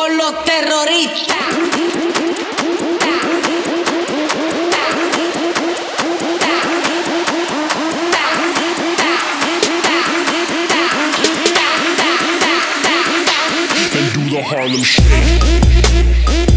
con los terroristas. And do the Harlem Shake.